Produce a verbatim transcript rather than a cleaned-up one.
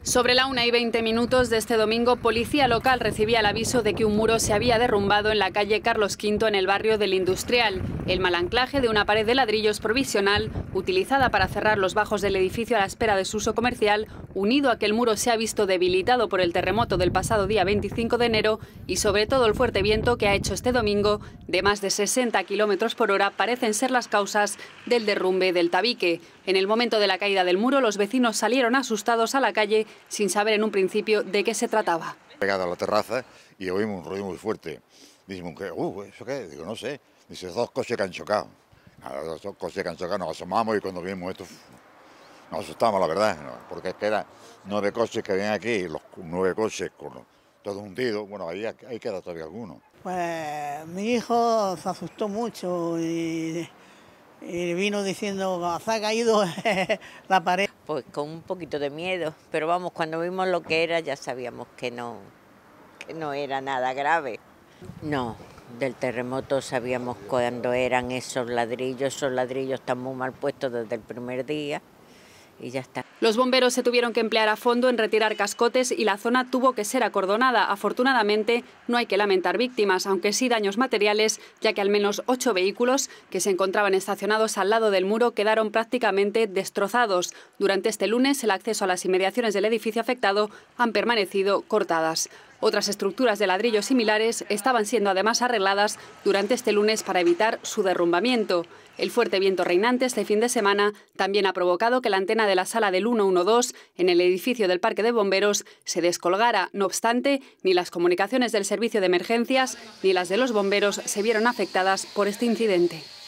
Sobre la una y veinte minutos de este domingo, policía local recibía el aviso de que un muro se había derrumbado en la calle Carlos quinto en el barrio del Industrial. El mal anclaje de una pared de ladrillos provisional, utilizada para cerrar los bajos del edificio a la espera de su uso comercial, unido a que el muro se ha visto debilitado por el terremoto del pasado día veinticinco de enero y sobre todo el fuerte viento que ha hecho este domingo de más de sesenta kilómetros por hora, parecen ser las causas del derrumbe del tabique. En el momento de la caída del muro, los vecinos salieron asustados a la calle sin saber en un principio de qué se trataba. Pegado a la terraza y oímos un ruido muy fuerte. Dijimos, ¿qué? Uh, ¿eso qué? Digo, no sé. Dice, dos coches que han chocado. A los dos coches que han chocado nos asomamos y cuando vimos esto nos asustamos, la verdad, ¿no? Porque es que eran nueve coches que habían aquí, los nueve coches con todos hundidos. Bueno, ahí, ahí queda todavía alguno. Pues mi hijo se asustó mucho y, y vino diciendo, se ha caído la pared. Pues con un poquito de miedo, pero vamos, cuando vimos lo que era ya sabíamos que no, que no era nada grave. No, del terremoto sabíamos cuándo eran esos ladrillos, esos ladrillos están muy mal puestos desde el primer día y ya está. Los bomberos se tuvieron que emplear a fondo en retirar cascotes y la zona tuvo que ser acordonada. Afortunadamente no hay que lamentar víctimas, aunque sí daños materiales, ya que al menos ocho vehículos que se encontraban estacionados al lado del muro quedaron prácticamente destrozados. Durante este lunes el acceso a las inmediaciones del edificio afectado han permanecido cortadas. Otras estructuras de ladrillos similares estaban siendo además arregladas durante este lunes para evitar su derrumbamiento. El fuerte viento reinante este fin de semana también ha provocado que la antena de la sala del ciento doce en el edificio del Parque de Bomberos se descolgara. No obstante, ni las comunicaciones del servicio de emergencias ni las de los bomberos se vieron afectadas por este incidente.